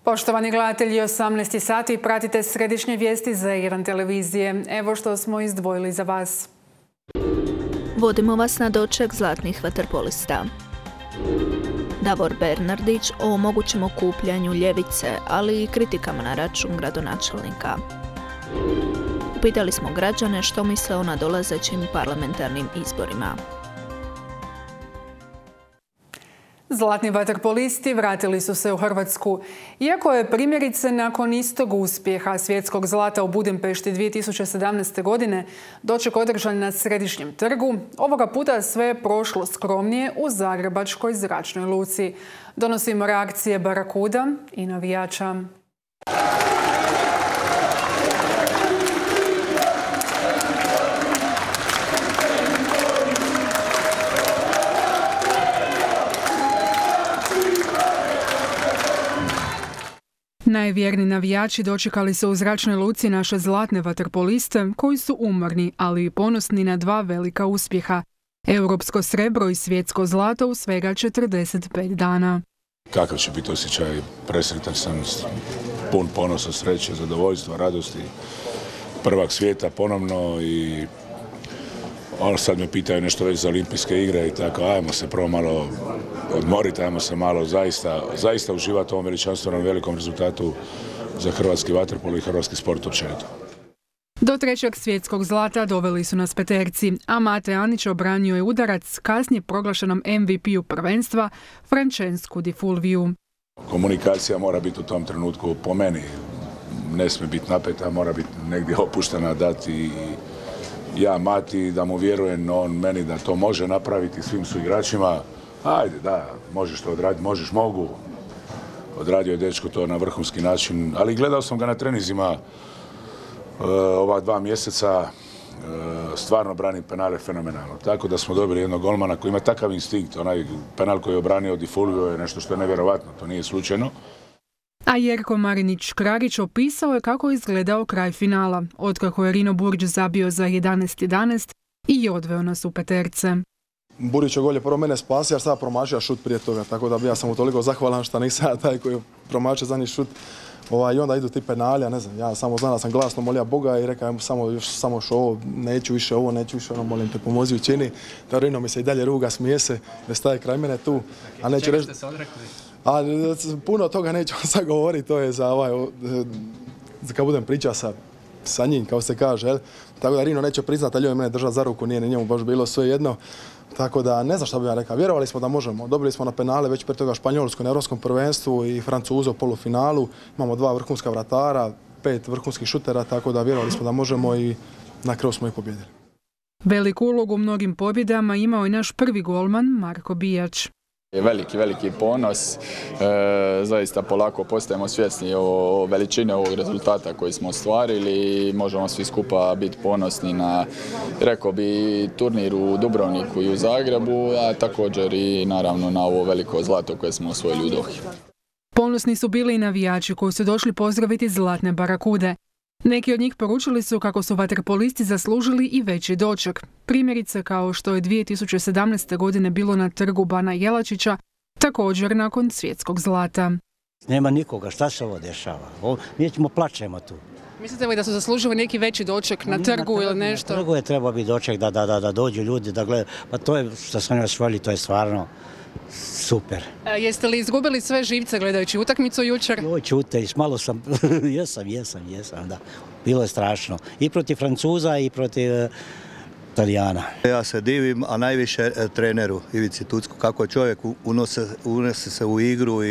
Poštovani gledatelji, 18 sati, pratite središnje vijesti Z1 televizije. Evo što smo izdvojili za vas. Vodimo vas na doček zlatnih vaterpolista. Davor Bernardić o mogućem okupljanju ljevice, ali i kritikama na račun gradonačelnika. Upitali smo građane što misle o nadolazećim parlamentarnim izborima. Zlatni vaterpolisti vratili su se u Hrvatsku. Iako je primjerice nakon istog uspjeha svjetskog zlata u Budimpešti 2017. godine doček održan na Središnjem trgu, ovoga puta sve je prošlo skromnije u Zagrebačkoj zračnoj luci. Donosimo reakcije barakuda i navijača. Najvjerniji navijači dočekali su u zračnoj luci naše zlatne vaterpoliste koji su umorni, ali i ponosni na dva velika uspjeha. Europsko srebro i svjetsko zlato u svega 45 dana. Kakav će biti osjećaj? Presretan sam, pun ponosa, sreće, zadovoljstva, radosti. Prvak svijeta ponovno i sad me pitaju nešto već za olimpijske igre i tako, ajmo se prvo malo odmoriti, ajmo se malo zaista uživati u ovom veličanstvenom velikom rezultatu za hrvatski vaterpolo i hrvatski sport općenito. Do trećeg svjetskog zlata doveli su nas peterci, a Mate Anić obranio je udarac kasnije proglašenom MVP-u prvenstva Francescu Di Fulviu. Komunikacija mora biti u tom trenutku, po meni, ne smije biti napeta, mora biti negdje opuštena, dati ja Mati da mu vjerujem, on meni da to može napraviti svim su igračima. Ajde, da, možeš to odraditi, možeš, mogu. Odradio je dečko to na vrhunski način, ali gledao sam ga na treninzima ova 2 mjeseca, stvarno brani penale fenomenalno. Tako da smo dobili jednog golmana koji ima takav instinkt, onaj penal koji je obranio Di Fulvio je nešto što je nevjerovatno, to nije slučajno. A Jerko Marinić-Krarić opisao je kako je izgledao kraj finala, otkako je Rino Burđ zabio za 11:11 i odveo nas u peterce. Burićov gol je prvo mene spasio, jer sad promašio šut prije toga, tako da ja sam mu toliko zahvalan što nisam ja taj koji je promašio zadnji šut. I onda idu ti penali, ne znam, ja samo znam da sam glasno molio Boga i rekao samo još ovo, neću više ovo, molim te pomozi učini. Da Rino mi se i dalje ruga, smije se, da staje kraj mene tu. A neću reći, puno toga neću sad govoriti, to je za kad budem pričao sa njim, kao se kaže, jel? Tako da Rino neće priznati, ali je mene držati za ruku, nije ni njemu baš bilo sve jedno. Tako da ne znam šta bih ja rekao, vjerovali smo da možemo. Dobili smo na penale već prije toga Španjolsku na Europskom prvenstvu i Francuzu u polufinalu. Imamo 2 vrhunska vratara, 5 vrhunskih šutera, tako da vjerovali smo da možemo i na kraju smo i pobjedili. Veliku ulogu u mnogim pobjedama imao i naš prvi golman Marko Bijač. Veliki ponos, zaista polako postajemo svjesni o veličine ovog rezultata koji smo ostvarili i možemo svi skupa biti ponosni na, rekao bi, turnir u Dubrovniku i u Zagrebu, a također i naravno na ovo veliko zlato koje smo osvojili u Dohi. Ponosni su bili i navijači koji su došli pozdraviti zlatne barakude. Neki od njih poručili su kako su vaterpolisti zaslužili i veći doček. Primjerice kao što je 2017. godine bilo na trgu Bana Jelačića, također nakon svjetskog zlata. Nema nikoga, šta se ovo dešava? Mi ćemo plačemo tu. Mislite li da su zaslužili neki veći doček na trgu ili nešto? Na trgu je trebao biti doček da dođu ljudi, da gledaju. Pa to je što smo ne osvojili, to je stvarno super. Jeste li izgubili sve živce gledajući utakmicu jučer? Joj, čute, malo sam, jesam, da. Bilo je strašno. I protiv Francuza i protiv Italijana. Ja se divim, a najviše treneru Ivici Tucku, kako čovjek unese se u igru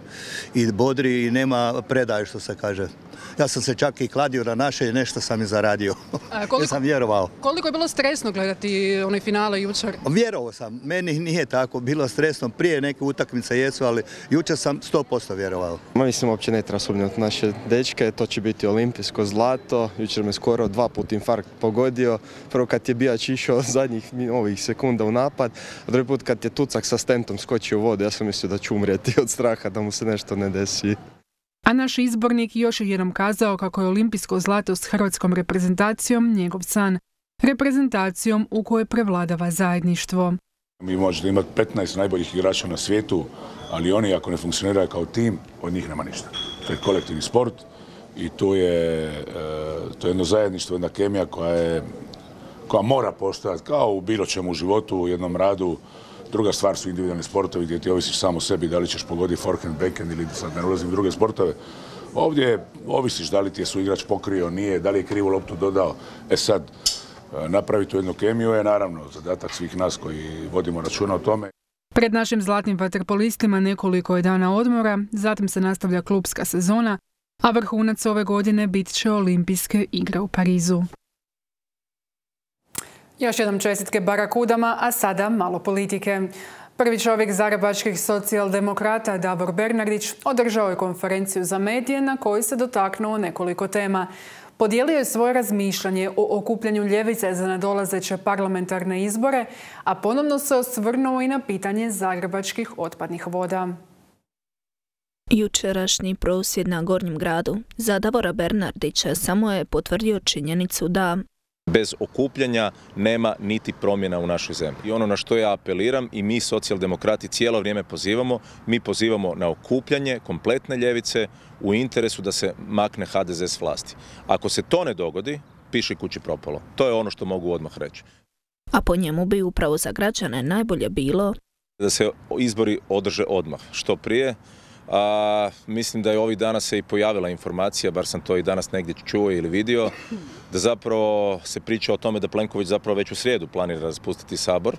i bodri i nema predaje, što se kaže. Ja sam se čak i kladio na naše i nešto sam i zaradio. Ja sam vjerovao. Koliko je bilo stresno gledati onaj finale jučer? Vjerovao sam. Meni nije tako bilo stresno. Prije neke utakmice jesu, ali jučer sam 100% vjerovao. Mislim, uopće ne treba sumnjati naše dečke. To će biti olimpijsko zlato. Jučer me skoro 2 puta infarkt pogodio. Prvo kad je Bijač išao zadnjih sekunda u napad, a drugi put kad je Tucak sa stentom skočio u vodu. Ja sam mislio da ću umrijeti od straha da mu se nešto ne desi. A naš izbornik još je jednom kazao kako je olimpijsko zlato s hrvatskom reprezentacijom njegov san. Reprezentacijom u kojoj prevladava zajedništvo. Mi možete imati 15 najboljih igrača na svijetu, ali oni ako ne funkcioniraju kao tim, od njih nema ništa. To je kolektivni sport i to je jedno zajedništvo, jedna kemija koja mora postojati kao u bilo čemu u životu, u jednom radu. Druga stvar su individualni sportovi gdje ti ovisiš samo o sebi, da li ćeš pogoditi forehand, backhand ili sad ne ulazim u druge sportove. Ovdje ovisiš da li ti je suigrač pokrio, nije, da li je krivu loptu dodao. Sad, napraviti tu jednu kemiju je naravno zadatak svih nas koji vodimo računa o tome. Pred našim zlatnim vaterpolistima nekoliko je dana odmora, zatim se nastavlja klupska sezona, a vrhunac ove godine bit će Olimpijske igre u Parizu. Još jednom čestitke Barakudama, a sada malo politike. Prvi čovjek zagrebačkih socijaldemokrata, Davor Bernardić, održao je konferenciju za medije na kojoj se dotaknuo nekoliko tema. Podijelio je svoje razmišljanje o okupljanju ljevice za nadolazeće parlamentarne izbore, a ponovno se osvrnuo i na pitanje zagrebačkih otpadnih voda. Jučerašnji prosvjed na Gornjem gradu za Davora Bernardića samo je potvrdio činjenicu da bez okupljanja nema niti promjena u našoj zemlji. I ono na što ja apeliram i mi socijaldemokrati cijelo vrijeme pozivamo, mi pozivamo na okupljanje kompletne ljevice u interesu da se makne HDZ s vlasti. Ako se to ne dogodi, piši kući propalo. To je ono što mogu odmah reći. A po njemu bi upravo za građane najbolje bilo da se izbori održe odmah, što prije. Mislim da je ovih dana se i pojavila informacija, bar sam to i danas negdje čuo ili vidio, da zapravo se priča o tome da Plenković zapravo već u srijedu planira raspustiti Sabor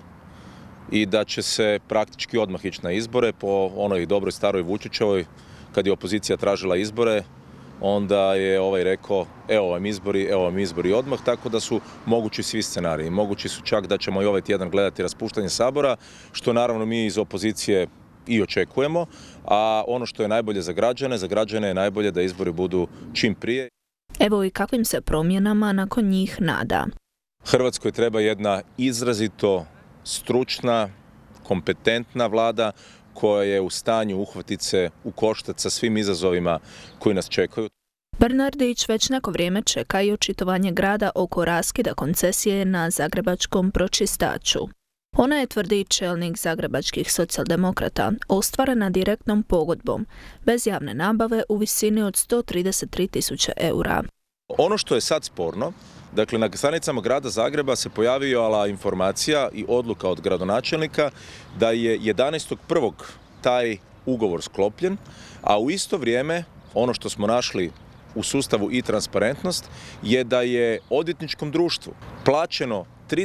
i da će se praktički odmah ići na izbore po onoj dobroj staroj Vučićevoj, kad je opozicija tražila izbore, onda je ovaj rekao evo vam izbori odmah, tako da su mogući svi scenariji. Mogući su čak da ćemo i ovaj tjedan gledati raspuštanje Sabora, što naravno mi iz opozicije i očekujemo, a ono što je najbolje za građane je najbolje da izbori budu čim prije. Evo i kakvim se promjenama nakon njih nada. Hrvatskoj treba jedna izrazito stručna, kompetentna vlada koja je u stanju uhvatiti se u koštac sa svim izazovima koji nas čekaju. Bernardić već neko vrijeme čeka i očitovanje grada oko raskida koncesije na zagrebačkom pročistaču. Ona je, tvrdi čelnik zagrebačkih socijaldemokrata, ostvarena direktnom pogodbom, bez javne nabave u visini od 133.000 eura. Ono što je sad sporno, dakle na stranicama grada Zagreba se pojavila informacija i odluka od gradonačelnika da je 11.1. taj ugovor sklopljen, a u isto vrijeme ono što smo našli u sustavu i transparentnost je da je odvjetničkom društvu plaćeno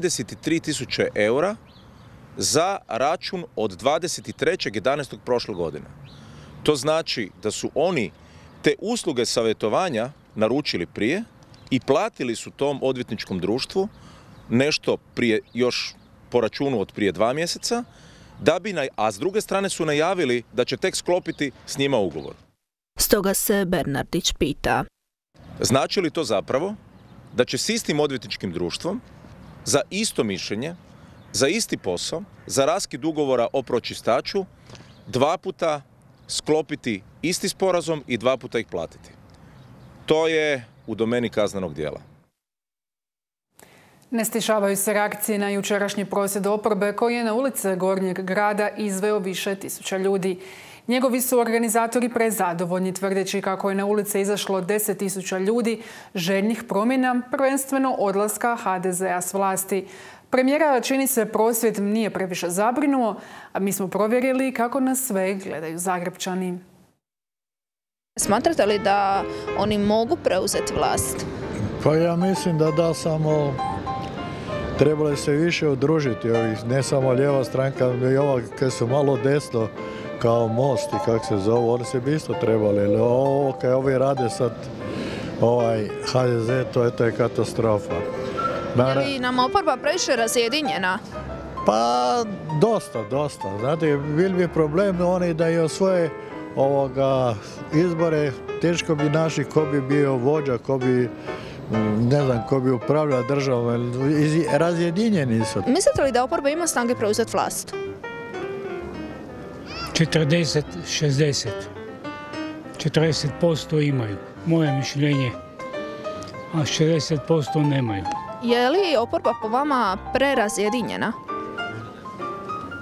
33.000 eura za račun od 23.11. prošle godine. To znači da su oni te usluge savjetovanja naručili prije i platili su tom odvjetničkom društvu nešto prije, još po računu od prije 2 mjeseca, a s druge strane su najavili da će tek sklopiti s njima ugovor. Stoga se Bernardić pita. Znači li to zapravo da će s istim odvjetničkim društvom za isto mišljenje, za isti posao, za raskid ugovora o pročistaču 2 puta sklopiti isti sporazum i 2 puta ih platiti? To je u domeni kaznenog djela. Ne stišavaju se reakcije na jučerašnji prosvjed oporbe koji je na ulice Gornjeg grada izveo više tisuća ljudi. Njegovi su organizatori prezadovoljni, tvrdeći kako je na ulice izašlo 10.000 ljudi željnih promjena, prvenstveno odlaska HDZ-a s vlasti. Premijera, čini se, prosvjed nije previše zabrinuo, a mi smo provjerili kako na sve gledaju Zagrepčani. Smatrate li da oni mogu preuzeti vlast? Pa ja mislim da samo trebali se više udružiti, ne samo lijeva stranka, i ova kad su malo desno, kao Most i kako se zovu, oni se bi isto trebali. Ovo kaj ovi rade sad, HDZ, to je katastrofa. Je li nam oporba previše razjedinjena? Pa dosta. Znate, bil bi problem oni da i osvoje izbore, teško bi našli ko bi bio vođa, ko bi upravljao državom, razjedinjeni su. Mislite li da oporba ima snage preuzeti vlast? 40-60. 40% imaju, moje mišljenje, a 60% nemaju. Je li oporba po vama prerazjedinjena?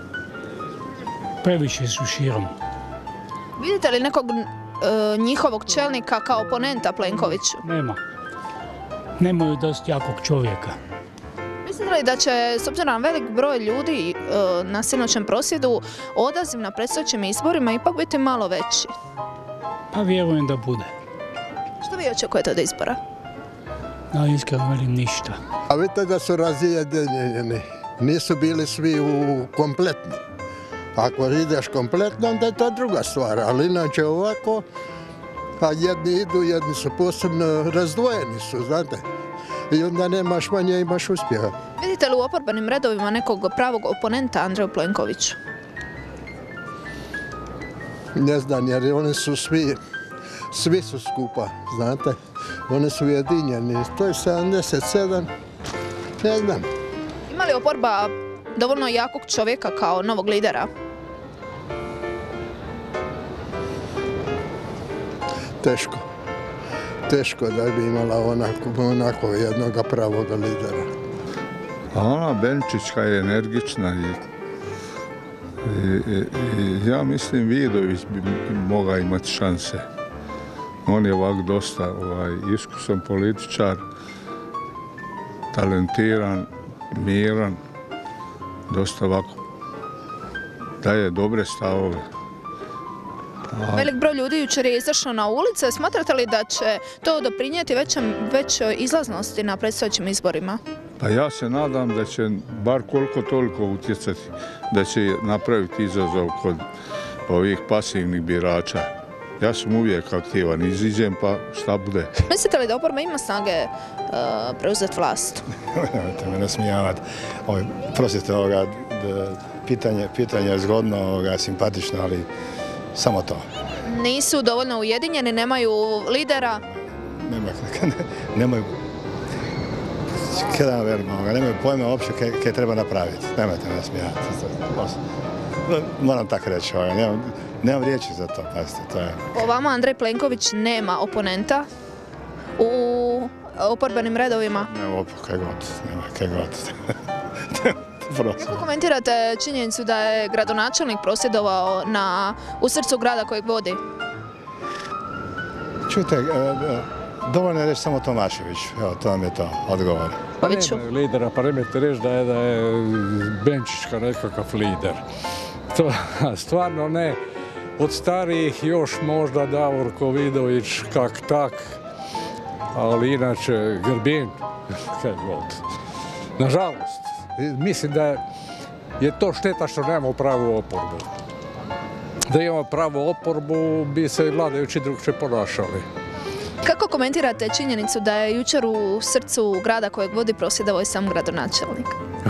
previše su širom. Vidite li nekog njihovog čelnika kao oponenta Plenkoviću? Nema. Nemaju dosta jakog čovjeka. Mislite li da će, s obzirom na velik broj ljudi na sinoćem prosvjedu, odaziv na predstojećim izborima ipak biti malo veći? Pa vjerujem da bude. Što vi očekujete od izbora? No, iskreno velim ništa. A vidite da su razjedinjeni. Nisu bili svi kompletni. Ako ideš kompletno, onda je to druga stvar. Ali inače ovako, a jedni idu, jedni su posebno razdvojeni su, znate. I onda nemaš manje, imaš uspjeha. Vidite li u oporbenim redovima nekog pravog oponenta Andreju Plenkoviću? Ne znam, jer oni su svi su skupa, znate. Oni su ujedinjeni. To je 77, ne znam. Ima li oporba dovoljno jakog čovjeka kao novog lidera? Teško da bi imala onako jednoga pravoga lidera. A ona Benčićka je energična i ja mislim Vidović bi mogao imati šanse. On je ovak dosta iskusan političar, talentiran, miran, dosta ovako daje dobre stavove. Velik broj ljudi jučer je izašao na ulice. Smatrate li da će to doprinijeti većoj izlaznosti na predstojećim izborima? Pa ja se nadam da će bar koliko toliko utjecati, da će napraviti izazov kod ovih pasivnih birača. Ja sam uvijek aktivan, iziđem pa šta bude. Mislite li da oporba ima snage preuzeti vlast? Nemojte me nasmijavati. Prosite, pitanje je zgodno, simpatično, ali samo to. Nisu dovoljno ujedinjeni, nemaju lidera? Nemaju nemaju pojma uopće kaj treba napraviti. Nemojte me nasmijavati. Moram tako reći, nemam riječi za to, pazite, to je... Po vama Andrej Plenković nema oponenta u oporbenim redovima? Nema, kaj god. Kako komentirate činjenicu da je gradonačelnik prosvjedovao u srcu grada kojeg vodi? Čujte, dovoljno je reći samo Tomašević, evo, to vam je to, odgovor. Pa nema lidera, pa nemojte reći da je Benčićka nekakav lider. To stvarno ne. Od starijih još možda Davorko Vidović kak tak, ali inače Grbin, kaj god. Nažalost, mislim da je to šteta što nemamo pravu oporbu. Da imamo pravu oporbu bi se vladajući drugčije ponašali. Kako komentirate činjenicu da je jučer u srcu grada kojeg vodi prosvjedovao i sam gradonačelnik?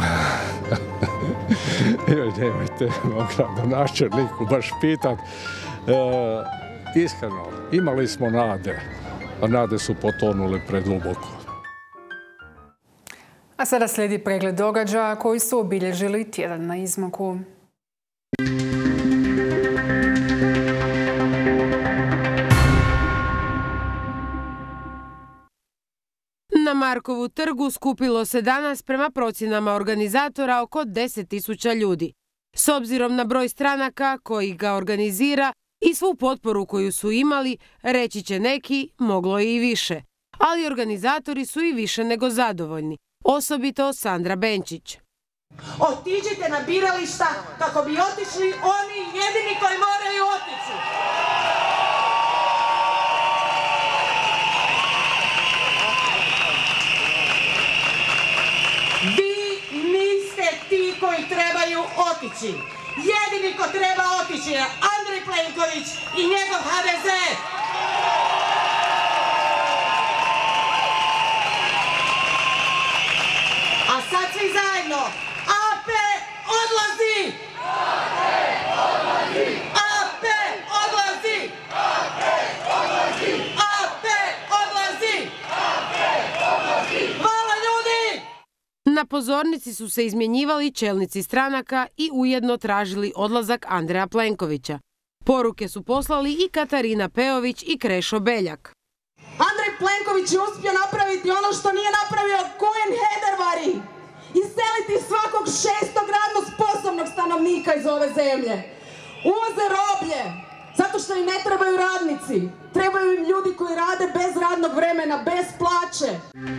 Nemojte o gradonačelniku baš pitat. Iskreno, imali smo nade, a nade su potonule preduboko. A sada slijedi pregled događaja koji su obilježili tjedan na izmaku. Na Markovu trgu skupilo se danas prema procjenama organizatora oko 10.000 ljudi. S obzirom na broj stranaka koji ga organizira i svu potporu koju su imali, reći će neki, moglo je i više. Ali organizatori su i više nego zadovoljni, osobito Sandra Benčić. Otiđite na birališta kako bi otišli oni jedini koji moraju otići. Vi niste ti koji trebaju otići. Jedini ko treba otići je Andrej Plenković i njegov HDZ. A sad svi zajedno. AP odlazi! AP odlazi! AP odlazi! AP odlazi! AP odlazi! AP odlazi! Hvala ljudi! Na pozornici su se izmjenjivali čelnici stranaka i ujedno tražili odlazak Andreja Plenkovića. Poruke su poslali i Katarina Peović i Krešo Beljak. Andrej Plenković je uspio napraviti ono što nije napravio Kuen Hedervari. Iseliti svakog 6. radno sposobnog stanovnika iz ove zemlje. Uvoze roblje, zato što im ne trebaju radnici. Trebaju im ljudi koji rade bez radnog vremena, bez plaće.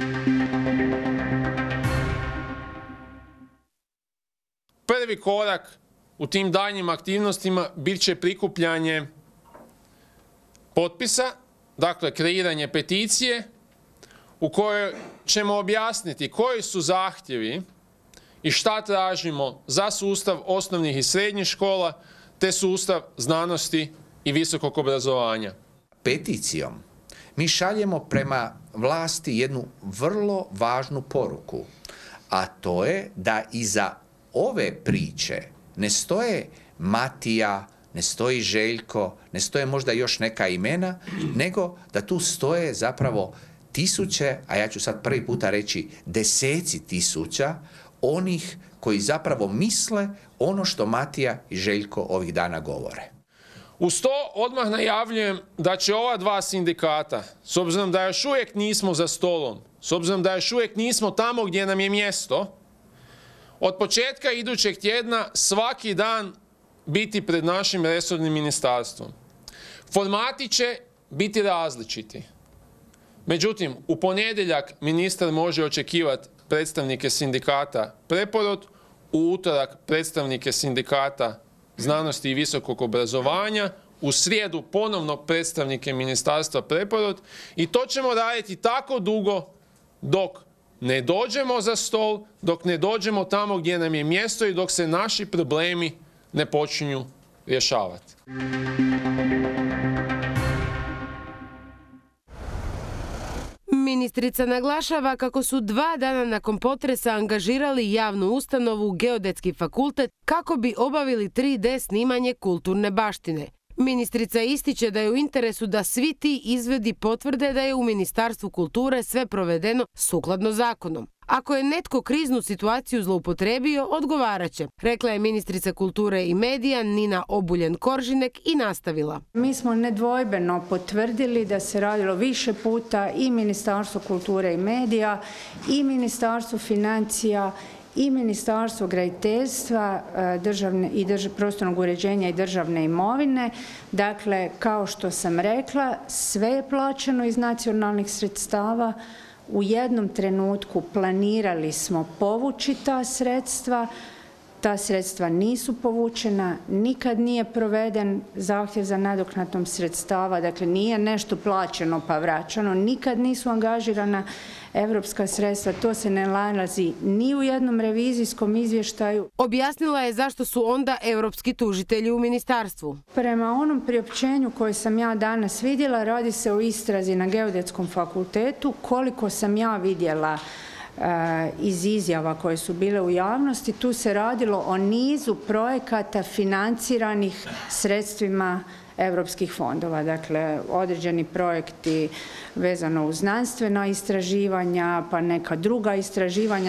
Prvi korak u tim daljnjim aktivnostima bit će prikupljanje potpisa, dakle kreiranje peticije u kojoj ćemo objasniti koji su zahtjevi i šta tražimo za sustav osnovnih i srednjih škola te sustav znanosti i visokog obrazovanja. Peticijom mi šaljemo prema vlasti jednu vrlo važnu poruku, a to je da iza ove priče ne stoje Matija, ne stoji Željko, ne stoje možda još neka imena, nego da tu stoje zapravo tisuće, a ja ću sad prvi puta reći deseci tisuća, onih koji zapravo misle ono što Matija i Željko ovih dana govore. Uz to odmah najavljujem da će ova dva sindikata, s obzirom da još uvijek nismo za stolom, s obzirom da još uvijek nismo tamo gdje nam je mjesto, od početka idućeg tjedna svaki dan biti pred našim resornim ministarstvom. Formati će biti različiti. Međutim, u ponedjeljak ministar može očekivati predstavnike sindikata Preporod, u utorak predstavnike sindikata znanosti i visokog obrazovanja, u srijedu ponovno predstavnike ministarstva Preporod i to ćemo raditi tako dugo dok ne dođemo za stol, dok ne dođemo tamo gdje nam je mjesto i dok se naši problemi ne počinju rješavati. Ministrica naglašava kako su 2 dana nakon potresa angažirali javnu ustanovu Geodetski fakultet kako bi obavili 3D snimanje kulturne baštine. Ministrica ističe da je u interesu da svi ti izvidi potvrde da je u Ministarstvu kulture sve provedeno sukladno zakonom. Ako je netko kriznu situaciju zloupotrebio, odgovarat će, rekla je ministrica kulture i medija Nina Obuljen-Koržinek i nastavila. Mi smo nedvojbeno potvrdili da se radilo više puta i Ministarstvo kulture i medija i Ministarstvo financija i Ministarstvo graditeljstva i prostornog uređenja i državne imovine. Dakle, kao što sam rekla, sve je plaćeno iz nacionalnih sredstava. U jednom trenutku planirali smo povući ta sredstva nisu povučena, nikad nije proveden zahtjev za nadoknadom sredstava, dakle nije nešto plaćeno pa vraćano, nikad nisu angažirana europska sredstva, to se ne nalazi ni u jednom revizijskom izvještaju. Objasnila je zašto su onda europski tužitelji u ministarstvu. Prema onom priopćenju koje sam ja danas vidjela, radi se o istrazi na Geodetskom fakultetu. Koliko sam ja vidjela iz izjava koje su bile u javnosti, tu se radilo o nizu projekata financiranih sredstvima europskih fondova. Dakle, određeni projekti vezano uz znanstvena istraživanja, pa neka druga istraživanja.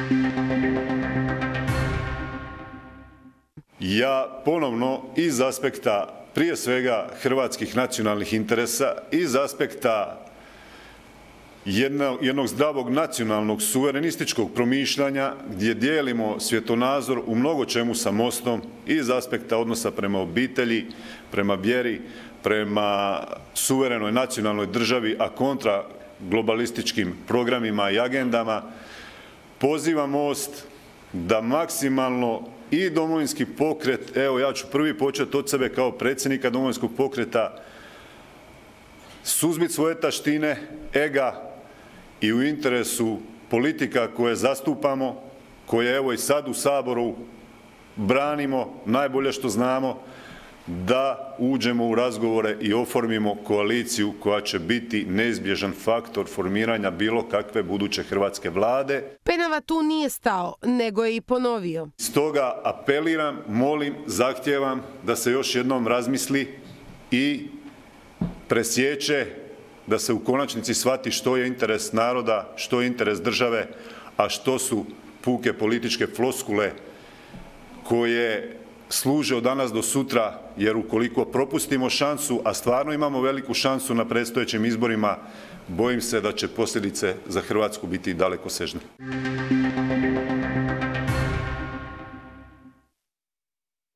Ja ponovno iz aspekta prije svega hrvatskih nacionalnih interesa, iz aspekta jednog zdravog nacionalnog suverenističkog promišljanja gdje dijelimo svjetonazor u mnogo čemu sa Mostom iz aspekta odnosa prema obitelji, prema vjeri, prema suverenoj nacionalnoj državi, a kontra globalističkim programima i agendama. Pozivam Most da maksimalno i Domovinski pokret, evo ja ću prvi početi od sebe kao predsjednika Domovinskog pokreta, suzbiti svoje taštine, ega i u interesu politika koje zastupamo, koje evo i sad u Saboru branimo najbolje što znamo, da uđemo u razgovore i oformimo koaliciju koja će biti neizbježan faktor formiranja bilo kakve buduće hrvatske vlade. Penava tu nije stao, nego je i ponovio. Stoga apeliram, molim, zahtijevam da se još jednom razmisli i presječe, da se u konačnici shvati što je interes naroda, što je interes države, a što su puke političke floskule koje služe od danas do sutra, jer ukoliko propustimo šansu, a stvarno imamo veliku šansu na predstojećim izborima, bojim se da će posljedice za Hrvatsku biti dalekosežne.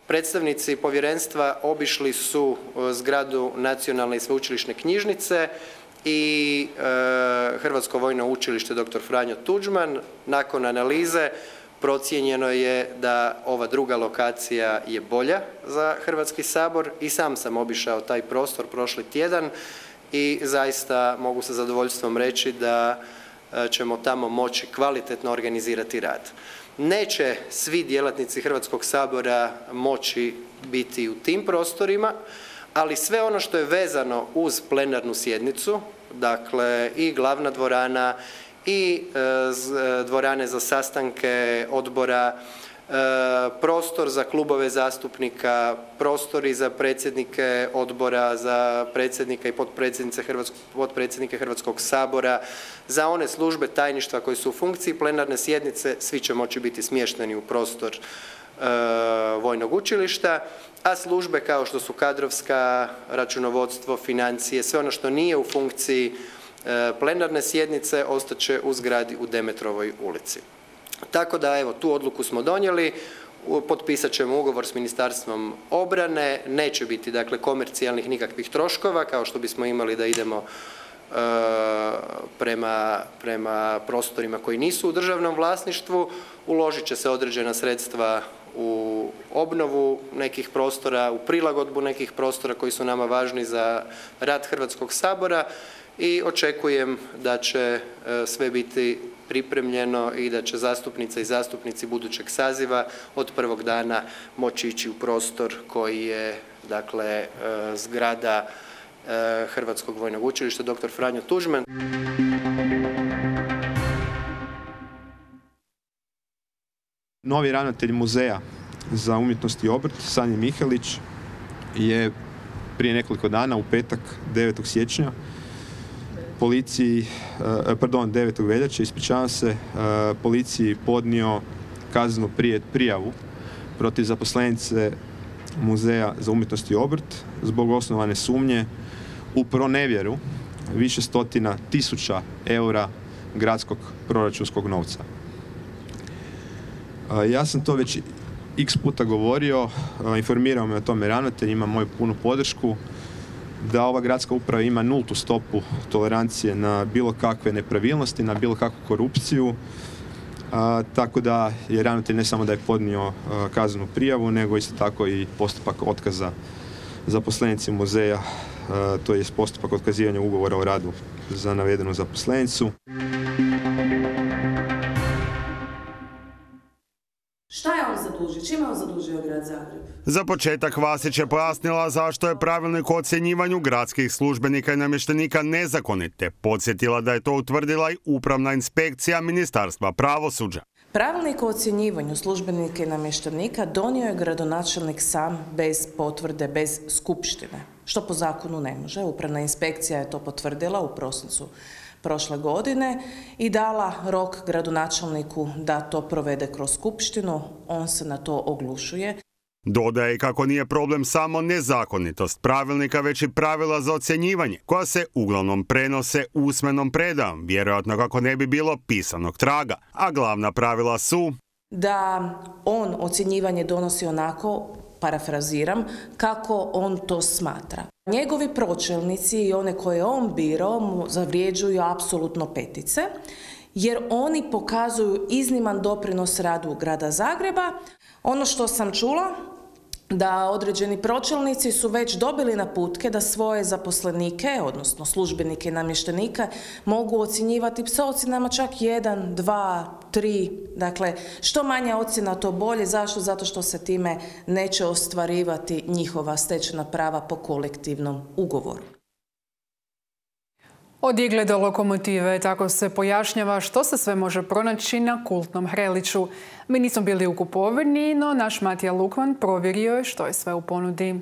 Predstavnici povjerenstva obišli su zgradu Nacionalne i sveučilišne knjižnice i Hrvatsko vojno učilište dr. Franjo Tuđman. Nakon analize procijenjeno je da ova druga lokacija je bolja za Hrvatski sabor i sam obišao taj prostor prošli tjedan i zaista mogu sa zadovoljstvom reći da ćemo tamo moći kvalitetno organizirati rad. Neće svi djelatnici Hrvatskog sabora moći biti u tim prostorima, ali sve ono što je vezano uz plenarnu sjednicu, dakle i glavna dvorana i dvorane za sastanke odbora, prostor za klubove zastupnika, prostori za predsjednike odbora, za predsjednika i potpredsjednike Hrvatskog sabora, za one službe tajništva koji su u funkciji plenarne sjednice, svi će moći biti smješteni u prostor vojnog učilišta, a službe kao što su kadrovska, računovodstvo, financije, sve ono što nije u funkciji plenarne sjednice ostaće u zgradi u Demetrovoj ulici. Tako da, evo, tu odluku smo donijeli, potpisat ćemo ugovor s Ministarstvom obrane, neće biti, dakle, komercijalnih nikakvih troškova, kao što bismo imali da idemo prema prostorima koji nisu u državnom vlasništvu. Uložit će se određena sredstva u obnovu nekih prostora, u prilagodbu nekih prostora koji su nama važni za rad Hrvatskog sabora i očekujem da će sve biti pripremljeno i da će zastupnice i zastupnici budućeg saziva od prvog dana moći ići u prostor koji je, dakle, zgrada Hrvatskog vojnog učilišta dr. Franjo Tuđman. Novi ravnatelj Muzeja za umjetnost i obrt, Sanja Mihelić, je prije nekoliko dana, u petak, 9. siječnja, 9. veljače, policiji podnio kaznenu prijavu protiv zaposlenice Muzeja za umjetnost i obrt zbog osnovane sumnje u pronevjeru više stotina tisuća eura gradskog proračunskog novca. Ja sam to već x puta govorio, informirao me o tome ravnatelj, ima moju punu podršku da ova gradska uprava ima nultu stopu tolerancije na bilo kakve nepravilnosti, na bilo kakvu korupciju, tako da je ravnatelj ne samo da je podnio kaznenu prijavu, nego isto tako i postupak otkaza zaposlenici muzeja, to je postupak otkazivanja ugovora o radu za navedenu zaposlenicu. Šta je on zadužio? Čime on zadužio grad Zagreb? Za početak Vasić je pojasnila zašto je pravilnik o ocjenjivanju gradskih službenika i namještenika nezakonit, te podsjetila da je to utvrdila i upravna inspekcija Ministarstva pravosuđa. Pravilnik o ocjenjivanju službenika i namještenika donio je gradonačelnik sam bez potvrde, bez skupštine, što po zakonu ne može. Upravna inspekcija je to potvrdila u prosincu prošle godine i dala rok gradonačelniku da to provede kroz skupštinu. On se na to oglušuje. Dodaje kako nije problem samo nezakonitost pravilnika, već i pravila za ocjenjivanje, koja se uglavnom prenose usmenom predajom, vjerojatno kako ne bi bilo pisanog traga, a glavna pravila su da on ocjenjivanje donosi onako, parafraziram, kako on to smatra. Njegovi pročelnici i one koje je on birao mu zavrijeđuju apsolutno petice, jer oni pokazuju izniman doprinos radu grada Zagreba. Ono što sam čula, da određeni pročelnici su već dobili naputke da svoje zaposlenike, odnosno službenike i namještenike, mogu ocjenjivati sa ocjenama čak 1, 2, 3. Dakle, što manja ocjena to bolje. Zašto? Zato što se time neće ostvarivati njihova stečena prava po kolektivnom ugovoru. Od igle do lokomotive, tako se pojašnjava što se sve može pronaći na kultnom Hreliću. Mi nismo bili u kupovini, no naš Matija Lukman provjerio je što je sve u ponudi.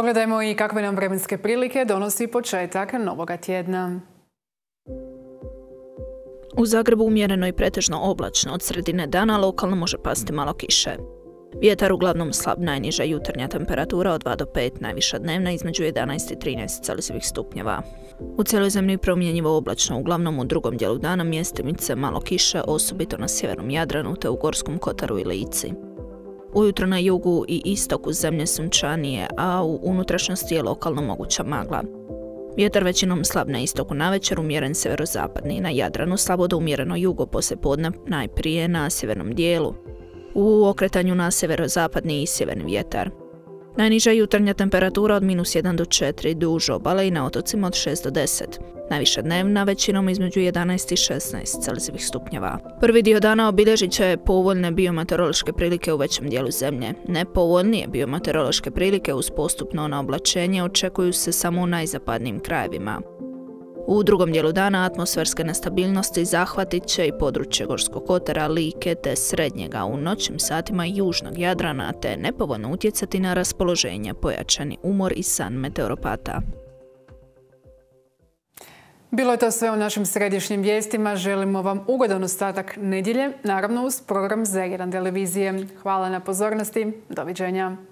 Pogledajmo i kakve nam vremenske prilike donosi početak novoga tjedna. U Zagrebu umjereno i pretežno oblačno, od sredine dana lokalno može pasti malo kiše. Vjetar uglavnom slab, najniža jutarnja temperatura od 2 do 5, najviša dnevna između 11 i 13 Celzijevih stupnjeva. U cijeloj zemlji promjenjivo oblačno, uglavnom u drugom dijelu dana mjestimice malo kiše, osobito na sjevernom Jadranu te u Gorskom kotaru i Lici. Ujutro na jugu i istoku zemlje sunčanije, a u unutrašnjosti je lokalno moguća magla. Vjetar većinom slab na istoku navečer, umjeren sjeverozapadni, na Jadranu slabo do umjereno jugo poslijepodne, najprije na sjevernom dijelu. U okretanju na sjeverozapadni i sjeverni vjetar. Najniža jutarnja temperatura od -1 do 4 duž obale i na otocima od 6 do 10. Najviša dnevna većinom između 11 i 16 Celzijevih stupnjeva. Prvi dio dana obilježit će povoljne biometeorološke prilike u većem dijelu zemlje. Nepovoljnije biometeorološke prilike uz postupno naoblačenje očekuju se samo u najzapadnijim krajevima. U drugom dijelu dana atmosferske nestabilnosti zahvatit će i područje Gorskog kotara, Like te srednjega u noćnim satima južnog Jadrana te nepovoljno utjecati na raspoloženje, pojačani umor i san meteoropata. Bilo je to sve u našim središnjim vijestima. Želimo vam ugodan ostatak nedjelje, naravno uz program Z1 televizije. Hvala na pozornosti. Doviđenja.